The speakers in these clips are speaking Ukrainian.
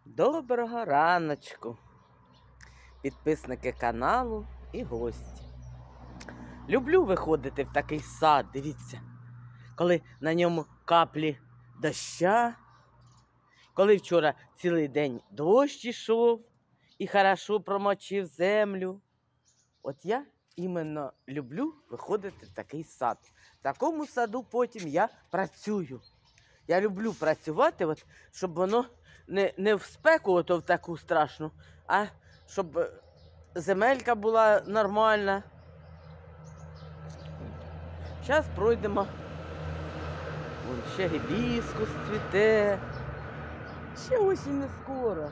Доброго раночку, підписники каналу і гості. Люблю виходити в такий сад, дивіться, коли на ньому каплі доща, коли вчора цілий день дощ ішов і хорошо промочив землю. От я іменно люблю виходити в такий сад. В такому саду потім я працюю. Я люблю працювати, от, щоб воно не в спеку ото в таку страшну, а щоб земелька була нормальна. Зараз пройдемо. Вон ще гібіскус цвіте. Ще осінь не скоро.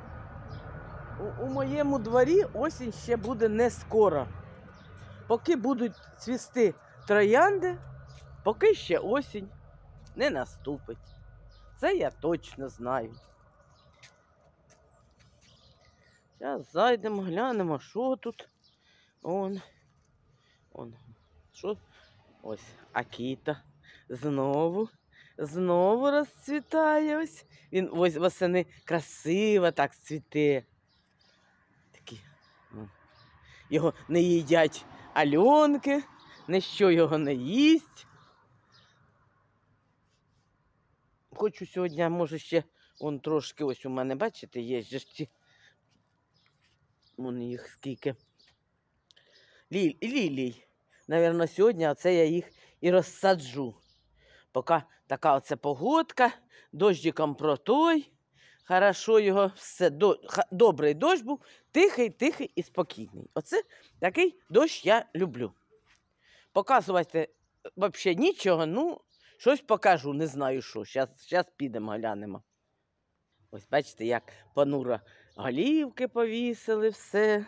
У моєму дворі осінь ще буде не скоро. Поки будуть цвісти троянди, поки ще осінь не наступить. Це я точно знаю. Зараз зайдемо, глянемо, що тут. Що? Ось Акіта. Знову розцвітає ось. Він ось восени красиво так цвіте. Такі. Його не їдять Альонки, ніщо його не їсть. Хочу сьогодні, може ще, трошки ось у мене, бачите, є ж ці. Вон їх скільки. Лілій. Навірно, сьогодні оце я їх і розсаджу. Поки така оце погодка, дощиком протой. Хорошо його все, добрий дощ був, тихий і спокійний. Оце такий дощ я люблю. Показувати взагалі нічого, щось покажу, не знаю що. Зараз підемо, глянемо. Ось бачите, як понуро голівки повісили, все.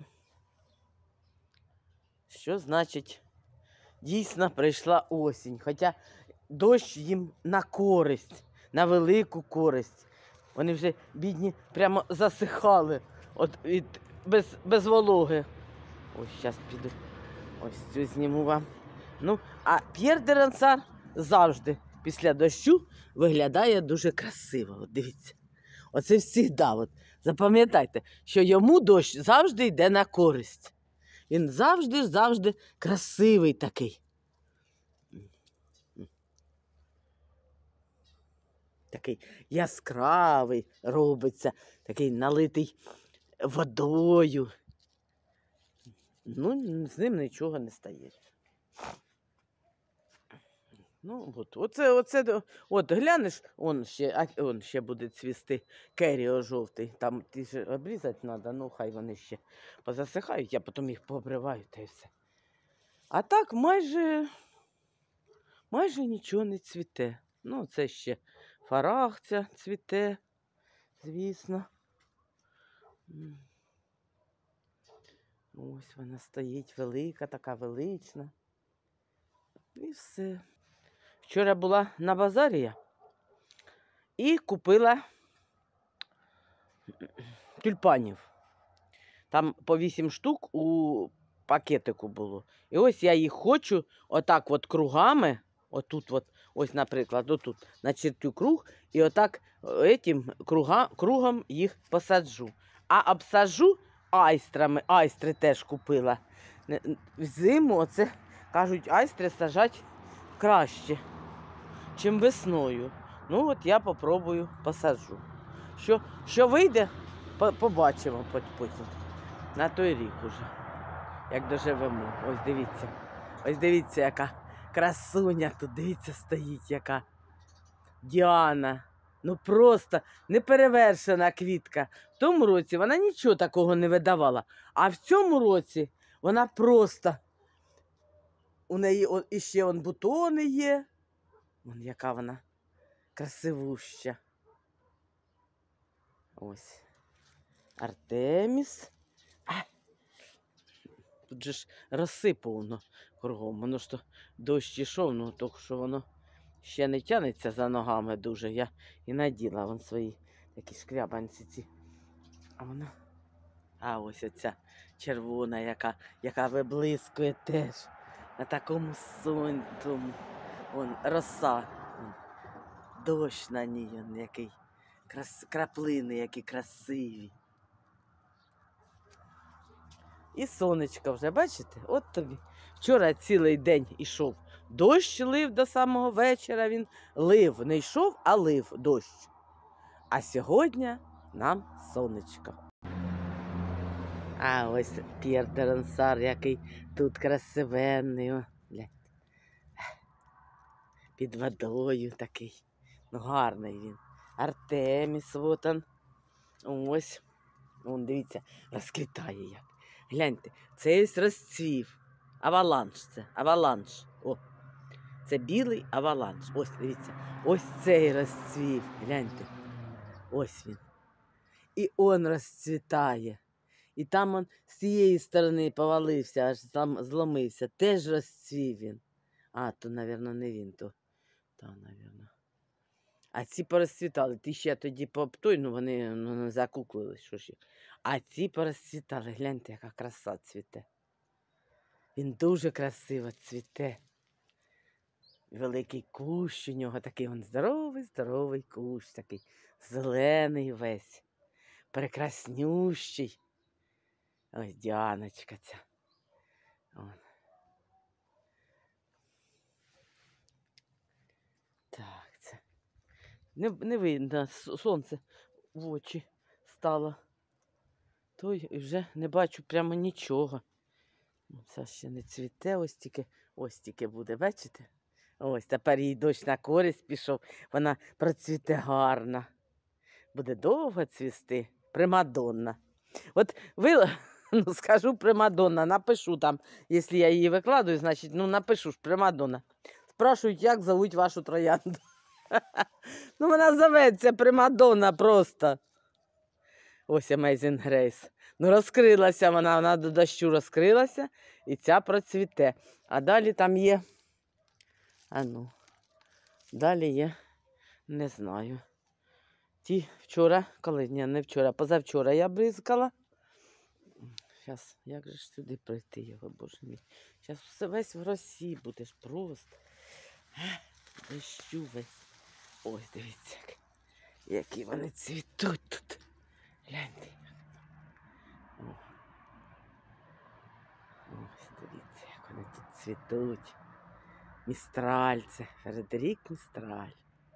Що значить, дійсно прийшла осінь. Хоча дощ їм на користь, на велику користь. Вони вже, бідні, прямо засихали без вологи. Ось, зараз піду. Ось цю зніму вам. А П'єр де Рансар завжди після дощу виглядає дуже красиво. От дивіться. Оце завжди. Запам'ятайте, що йому дощ завжди йде на користь. Він завжди красивий такий. Такий яскравий робиться, такий налитий водою. З ним нічого не стає. От глянеш, он ще буде цвісти керіо жовтий. Там ж обрізати треба, хай вони ще позасихають, я потім їх пообриваю та й все. А так майже нічого не цвіте. Це ще фарахця цвіте, звісно. Ось вона стоїть велика, така велична. І все. Вчора була на базарі я і купила тюльпанів. Там по 8 штук у пакетику було. І ось я їх хочу отак от кругами, ось, наприклад, отут начертю круг, і отак кругом їх посаджу. А обсаджу айстрами, айстри теж купила. Взиму, оце, кажуть, айстри сажать краще, чим весною. Я попробую посаджу. Що вийде, побачимо потім. На той рік уже, як доживемо. Ось дивіться, яка красуня тут, дивіться, стоїть яка. Діана. Просто неперевершена квітка. В тому році вона нічого такого не видавала. А в цьому році вона просто... У неї іще бутони є. Яка вона красивуща. Ось. Артеміс. Тут же ж розсипано кругом. Воно ж то дощ ішов, тільки що воно ще не тянеться за ногами дуже. Я і наділа свої такі шкрябанці ці. Ось оця червона, яка виблискує теж. На такому сонцю. Роса. Дощ на ній, який Краплини, які красиві. І сонечко вже, бачите? От тобі. Вчора цілий день ішов. Дощ лив до самого вечора, він лив. Не йшов, а лив дощ. А сьогодні нам сонечко. А ось П'єр де Рансар, який тут красивенний. О, гляньте. Під водою такий. Ну, гарний він. Артеміс, вот он. Ось. Вон, дивіться, розквітає як. Гляньте, це ось розцвів. Аваланш це, аваланш. О, це білий аваланш. Ось, дивіться, ось цей розцвів. Гляньте. Ось він. І он розцвітає. І там он з цієї сторони повалився, аж там зломився. Теж розцвів він. А, то, мабуть, не він, то, мабуть. А ці порозцвітали. Ті ще тоді поптуй, ну вони не закуклились, що ж. А ці порозцвітали. Гляньте, яка краса цвіте. Він дуже красиво цвіте. Великий кущ у нього такий, він здоровий кущ, такий зелений весь, прекраснющий. Ось Діаночка ця. Вон. Так, це. Не видно, сонце в очі стало. То і вже не бачу прямо нічого. Це ще не цвіте, ось тільки буде, бачите? Ось, тепер їй дощ на користь пішов, вона процвіте гарно. Буде довго цвісти. Примадонна. От ви, ну скажу примадонна, напишу там, якщо я її викладую, значить, ну напишу ж примадонна. Спрашують, як зовуть вашу троянду. Ну вона зоветься примадонна просто. Ось Amazing Grace. Ну розкрилася вона до дощу розкрилася, і ця процвіте. А далі там є, далі є, не знаю. Ті вчора, коли, ні, не вчора, позавчора я бризкала. Зараз, як же ж сюди прийти його, боже мій. Зараз все весь в росі будеш просто. Дощу весь. Ось, дивіться, які вони цвітуть тут. Гляньте. Ось, дивіться, як вони тут цвітуть. Містраль це, Фредерік Містраль.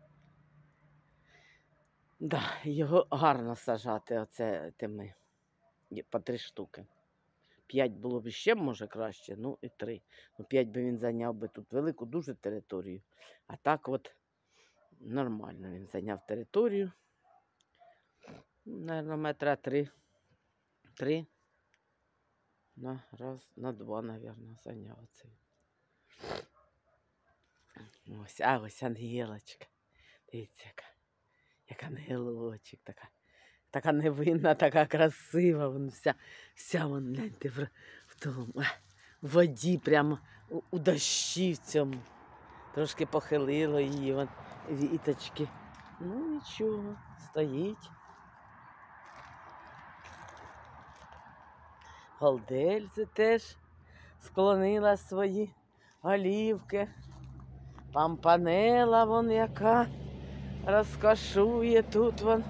Да, його гарно сажати, оце тими, по 3 штуки. 5 було б ще, може, краще, ну і 3. Ну 5 би він зайняв би тут велику дуже територію. А так от нормально він зайняв територію. Наверно, метра 3. 3 на раз, на 2, наверно, зайняв оцей. Ось, а ось Ангелочка. Дивіться, як ангелочок, така невинна, така красива, вон вся вон, гляньте, в тому, в воді, прямо у дощі в цьому. Трошки похилило її, вон, віточки. Ну, нічого, стоїть. Голдельце теж склонила свої голівки. Пампанела вон яка розкошує тут вон.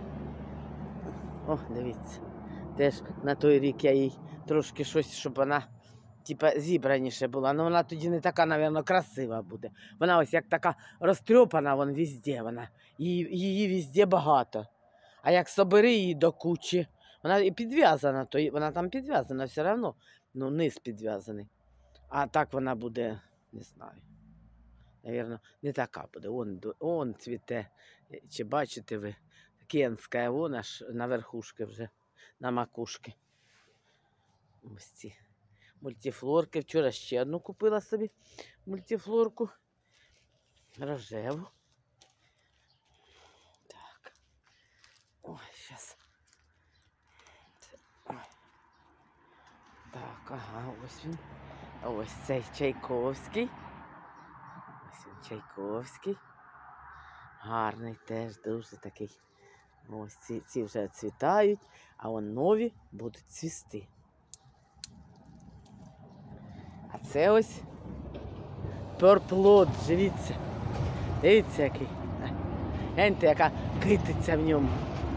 О, дивіться. Теж на той рік я їй трошки щось, щоб вона типа зібраніше була. Ну вона тоді не така, мабуть, красива буде. Вона ось як така розтрьопана вон везде. Її везде багато. А як собери її до кучі, вона і підв'язана, то вона там підв'язана все одно. Ну, низ підв'язаний. А так вона буде, не знаю. Навірно, не така буде. Он цвіте. Чи бачите ви? Кенська, вон аж на верхушки вже, на макушки. Ось ці мультифлорки. Вчора ще одну купила собі мультифлорку. Рожеву. Так. Ой, зараз. Так, ага, ось він. Ось цей Чайковський. Ось він Чайковський. Гарний теж, дуже такий. Ось ці вже цвітають, а вон нові будуть цвісти. А це ось перплот, дивіться. Дивіться який. Гляньте, яка китиця в ньому.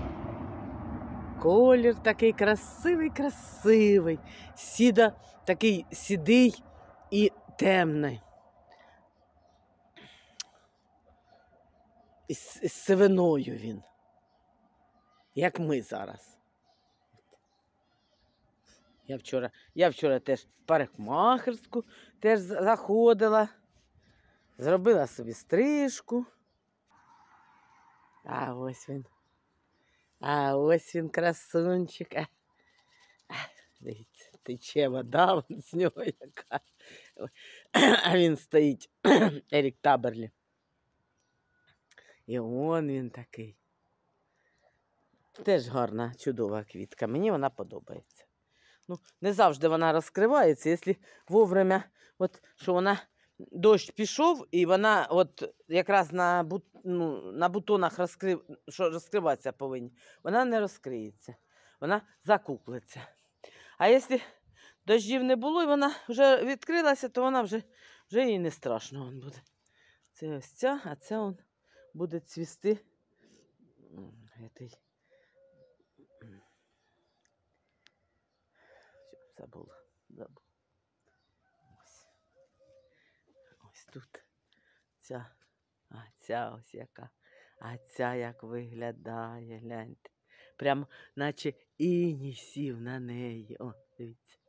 Колір такий красивий, красивий. Сіда такий сідий і темний. Із сивиною він. Як ми зараз. Я вчора теж в парикмахерську теж заходила. Зробила собі стрижку. А ось він, красунчик. Дивіться, тече вода з нього яка. А він стоїть, Ерік Таберлі. І он він такий. Теж гарна, чудова квітка. Мені вона подобається. Ну, не завжди вона розкривається, якщо вовремя, от, що вона, дощ пішов, і вона от якраз на бутонах що розкриватися повинні, вона не розкриється, вона закуклиться. А якщо дощів не було, і вона вже відкрилася, то вона вже їй не страшно буде. Це ось ця, а це он буде цвісти. Забула. Ось тут ця ось яка. А ця як виглядає, гляньте. Прям наче іній сів на неї. О, дивіться.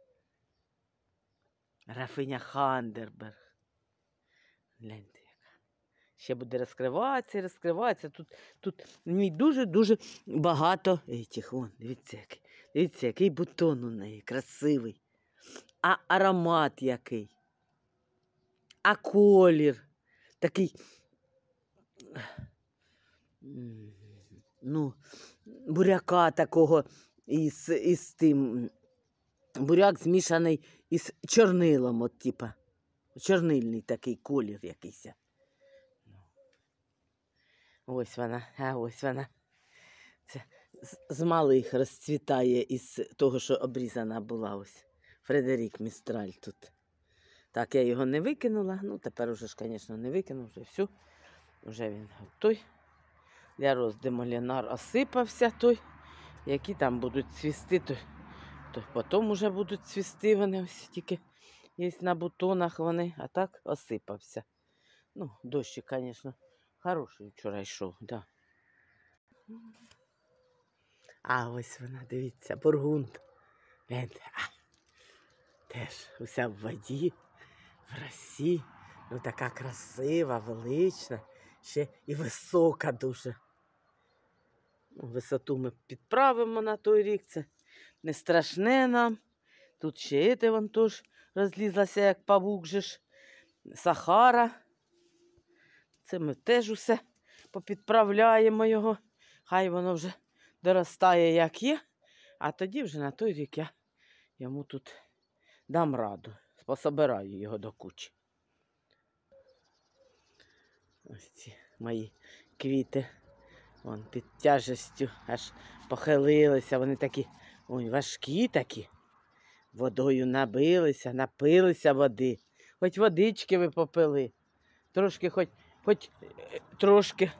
Рафиня Хандерберг. Гляньте яка. Ще буде розкриватися. Тут дуже-дуже багато этих. Вон, дивіться, який бутон у неї, красивий. А аромат який. А колір такий, буряка такого із тим, буряк змішаний із чорнилом, от типа, чорнильний такий колір якийсь. Ось вона. Це з малих розцвітає із того, що обрізана була ось. Фредерік Містраль тут. Так, я його не викинула, тепер уже ж, звісно, не викину, вже все. Вже він той. Для роздемолінар осипався той. Які там будуть цвісти, то потім вже будуть цвісти вони, ось тільки є на бутонах вони, а так осипався. Дощик, звісно, хороший вчора йшов, да. А ось вона, дивіться, бургунд. Гляньте, теж уся в воді. В росі, така красива, велична, ще і висока дуже. Висоту ми підправимо на той рік, це не страшне нам. Тут ще вон теж розлізлася, як павук же ж, Сахара. Це ми теж усе попідправляємо його, хай воно вже доростає, як є, а тоді вже на той рік я йому тут дам раду. Пособираю його до кучі. Ось ці мої квіти. Вон під тяжестю аж похилилися. Вони такі, важкі такі. Водою набилися, напилися води. Хоч водички ви попили. Трошки, хоч трошки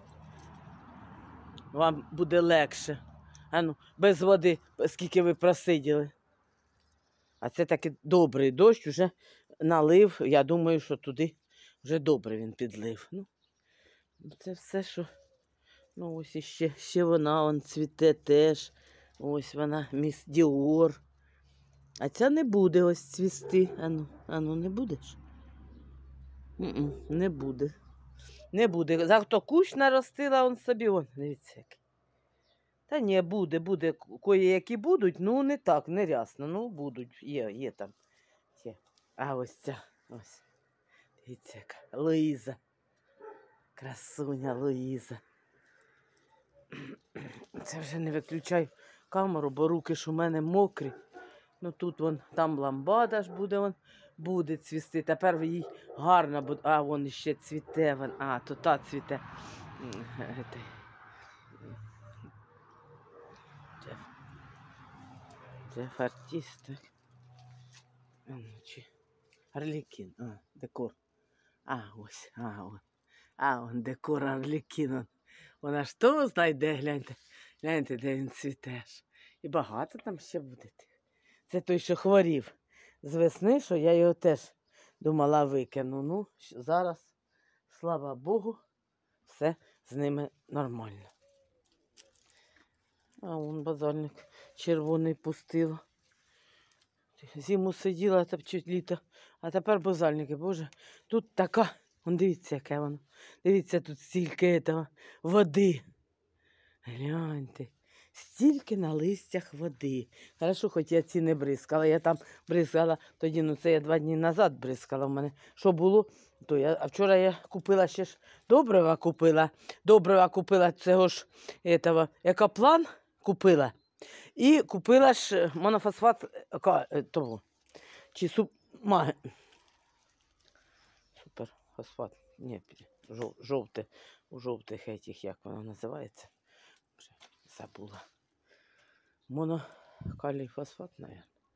вам буде легше. Без води, скільки ви просиділи. А це такий добрий дощ, вже налив, я думаю, що туди вже добре він підлив. Це все, що, ось ще вона, цвіте теж, ось вона, Міс Діор. А ця не буде ось цвісти, не будеш? Не буде. Не буде, зато кущ наростила собі, дивіться який. Та ні, буде, кої-які будуть, не так, не рясно, будуть, є там. Є. А ось ця, ось, дивіться яка, Луїза, красуня Луїза. Це вже не виключаю камеру, бо руки ж у мене мокрі. Тут там ламбада ж буде цвісти, тепер їй гарно буде, вон ще цвіте, то та цвіте. Це артист. Арлекін, декор. Ось. Декор Арлекін. Вона ж то знайде, гляньте. Гляньте, де він цвіте. І багато там ще буде. Це той, що хворів з весни, що я його теж думала викину. Ну, зараз, слава Богу, все з ними нормально. А вон базальник червоний пустила. Зиму сиділа, та чуть літо, а тепер базальники, боже, тут така, вон дивіться, яке воно. Дивіться, тут стільки этого води. Гляньте, стільки на листях води. Хорошо, хоч я ці не бризкала, я там бризкала тоді, ну це я 2 дні назад бризкала в мене. Що було, то а вчора я купила ще ж добрива купила цього ж, екоплан купила. І купила ж монофосфат того, чи суперфосфат, ні, жовте, у жовтих етіх, як воно називається, вже забула. Монокалій фосфат, мабуть.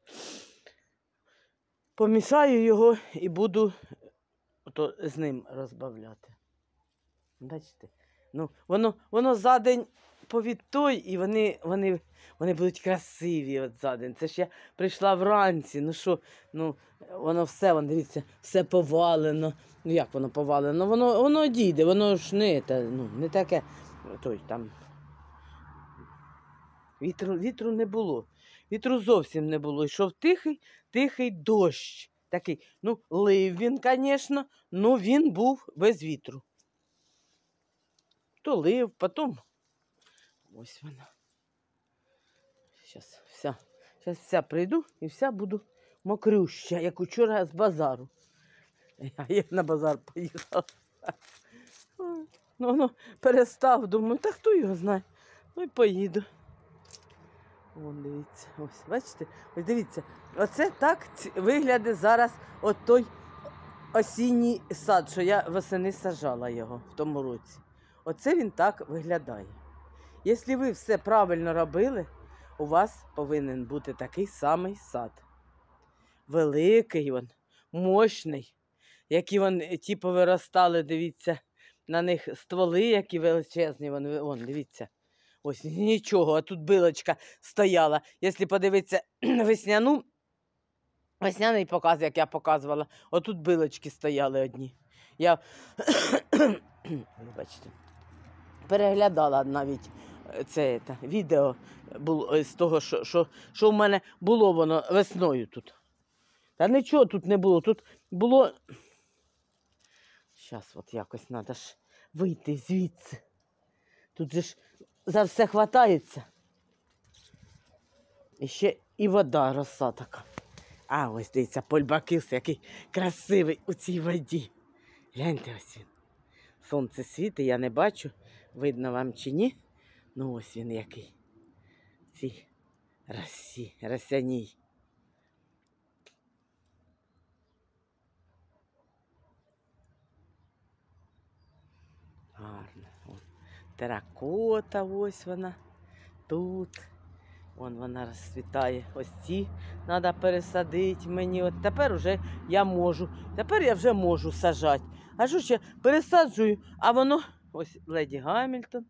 Помішаю його і буду з ним розбавляти. Бачите? Ну, воно за день повідтой, і вони будуть красиві от за день. Це ж я прийшла вранці, ну що, ну, воно все, вон, дивіться, все повалено. Ну, як воно повалено? Воно дійде, воно ж не таке, там, вітру не було. Вітру зовсім не було. Йшов тихий дощ. Такий, ну, лив він, звісно, але він був без вітру. То лив, потім ось вона. Зараз вся прийду і вся буду мокрюща, як учора з базару. Я на базар поїхала. Ну, перестав, думаю, та хто його знає. Ну і поїду. Вон, дивіться, ось, бачите? Ось дивіться, оце так виглядає зараз от той осінній сад, що я восени саджала його в тому році. Оце він так виглядає. Якщо ви все правильно робили, у вас повинен бути такий самий сад. Великий він, мощний, які вони ті повиростали, дивіться, на них стволи, які величезні, вон, дивіться. Ось нічого, а тут билочка стояла. Якщо подивитися весняний показ, як я показувала, отут билочки стояли одні. Я, бачите, переглядала навіть це відео з того, що в мене було воно весною тут. Та нічого тут не було, тут було... Зараз от якось треба ж вийти звідси. Тут же ж за все хватається. І ще і вода, роса така. А ось дивіться, польбакис, який красивий у цій воді. Гляньте ось він. Сонце світить, я не бачу, видно вам чи ні. Ну ось він який. В цій росі, росяній. Гарно. Теракота, ось вона. Тут. Вон вона розцвітає. Ось ці треба пересадити мені. От тепер вже я можу. Тепер я вже можу сажати. А що ще пересаджую, а воно, ось Леді Гамільтон.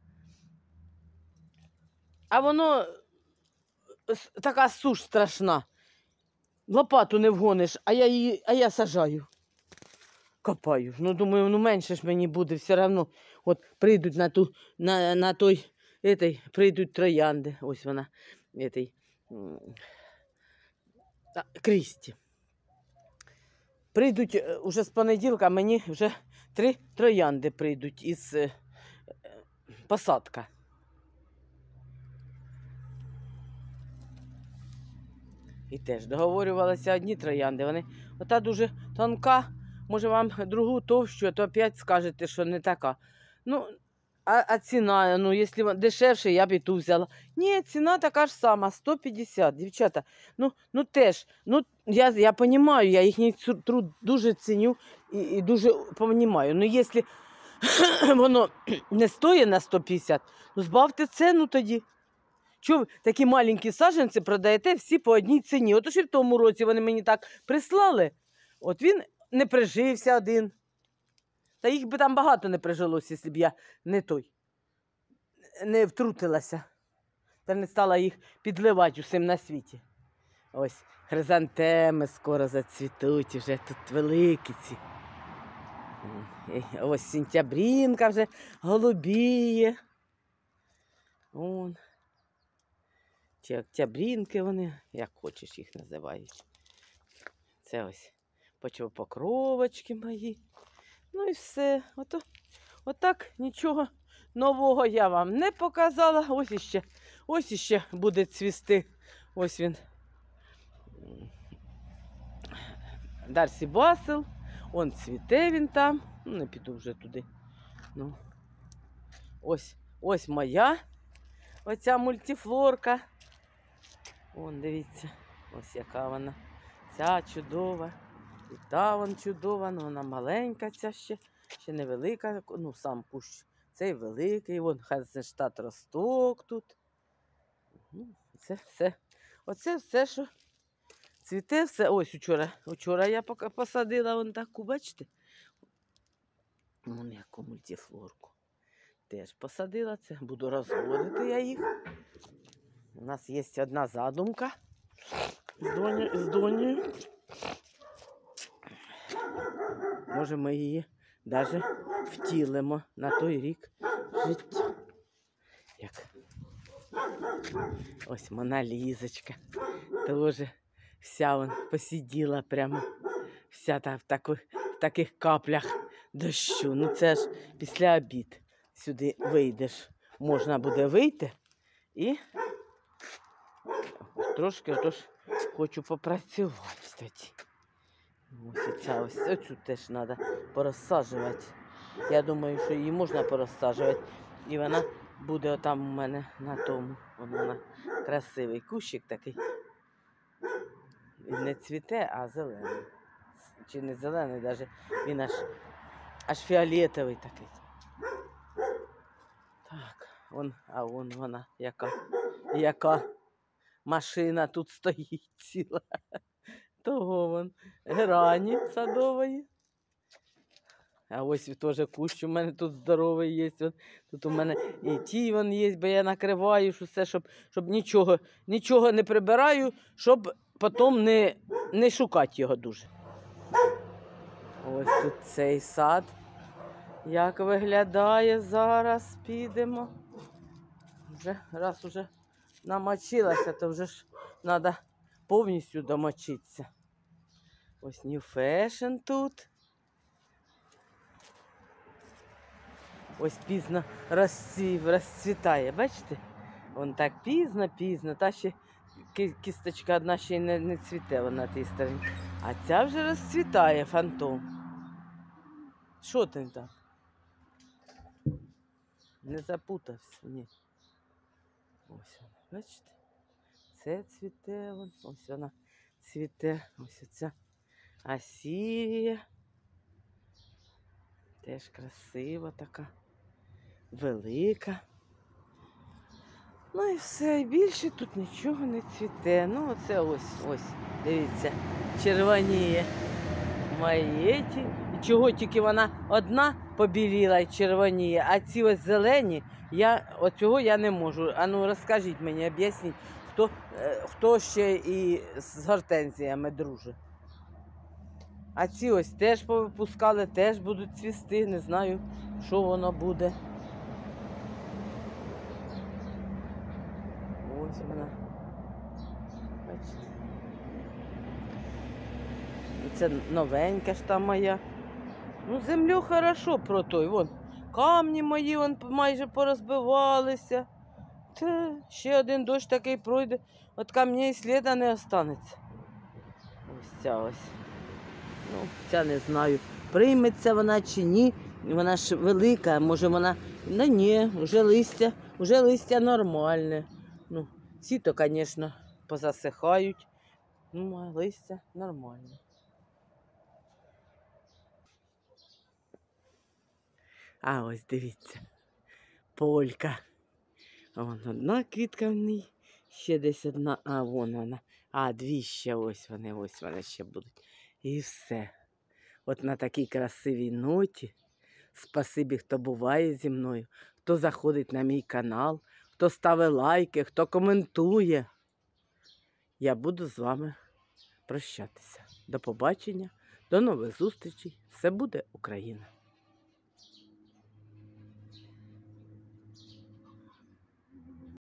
А воно така суш страшна. Лопату не вгониш, а я сажаю. Копаю. Ну, думаю, ну менше ж мені буде все одно. От прийдуть на той, прийдуть троянди. Ось вона, Крісті. Прийдуть уже з понеділка, мені вже 3 троянди прийдуть із посадка. І теж договорювалися одні троянди. Вони ота дуже тонка, може вам другу товщу, то опять скажете, що не така. Ну, а ціна, ну, якщо дешевше, я б і ту взяла. Ні, ціна така ж сама, 150, дівчата. Ну теж, ну, я розумію, я їхній труд дуже ціню і дуже розумію. Ну, якщо воно не стоїть на 150, ну, збавте ціну тоді. Чого ви такі маленькі саджанці продаєте всі по одній ціні? От і в тому році вони мені так прислали, от він не прижився один. Та їх би там багато не прижилося, якщо б я не той. не втрутилася. Та не стала їх підливати усім на світі. Ось хризантеми скоро зацвітуть, вже тут великі ці. Ось сентябрінка вже голубіє. Вон. Чи октябрінки вони, як хочеш їх називають. Це ось почвопокровочки мої. Ну і все. Отак нічого нового я вам не показала. Ось іще буде цвісти. Ось він. Дарсі Басил. Он цвіте він там. Ну, не піду вже туди. Ну. Ось моя. Оця мультифлорка. Вон, дивіться. Ось яка вона. Ця чудова. І та вон чудова. Ну, вона маленька ця ще невелика. Ну, сам кущ. Цей великий. Вон Хазенштат росток тут. Це все. Оце все, що цвіте, все. Ось вчора я посадила вон таку, бачите? Вон яку мультифлорку. Теж посадила це. Буду розводити я їх. У нас є одна задумка з Донею. Може, ми її навіть втілимо на той рік життя. Як? Ось Моналізочка. Теж вся вон посиділа прямо. Вся в таких каплях дощу. Ну це ж після обід. Сюди вийдеш. Можна буде вийти і трошки хочу попрацювати тоді. Ось оцю теж треба порозсаджувати. Я думаю, що її можна порозсаджувати. І вона буде отам у мене на тому. Вона красивий кущик такий. Він не цвіте, а зелений. Чи не зелений, навіть він аж фіолетовий такий. Так, вон вона, яка машина тут стоїть ціла. Того вон грані садової. А ось теж кущ у мене тут здоровий є. Тут у мене і ті вон є, бо я накриваю все, щоб нічого не прибираю, щоб потім не шукати його дуже. Ось тут цей сад. Як виглядає зараз, підемо. Раз уже намочилася, то вже ж треба повністю домочитися. Ось New Fashion тут. Ось пізно розцвітає, бачите? Вон так пізно, та ще кісточка одна ще й не цвіте на тій стороні. А ця вже розцвітає, фантом. Що ти там? Не запутався, ні. Ось вона, бачите? Це цвіте, ось вона цвіте, ось оця асірія. Теж красива така, велика. Ну і все, і більше тут нічого не цвіте. Ну оце ось, дивіться, червоніє маєті. І чого тільки вона одна побіліла і червоніє, а ці ось зелені, оцього я не можу. А ну розкажіть мені, об'ясніть, хто ще і з гортензіями дружить. А ці ось теж повипускали, теж будуть цвісти, не знаю, що воно буде. Ось вона. Бачите. І це новенька ж там моя. Ну, землю хорошо про той. Вон, камні мої майже порозбивалися. Та ще один дощ такий пройде, от камней і сліда не останеться. Ось ця ось. Ну, ця не знаю, прийметься вона чи ні. Вона ж велика, може вона... Ну ні, вже листя нормальне. Ну, ці то, звісно, позасихають. Ну, а листя нормальне. А ось дивіться, полька. Вон одна квітка в ній, ще десь одна, а вон вона. А, дві ще ось вони ще будуть. І все. От на такій красивій ноті. Спасибі, хто буває зі мною, хто заходить на мій канал, хто ставить лайки, хто коментує. Я буду з вами прощатися. До побачення, до нових зустрічей. Все буде Україна!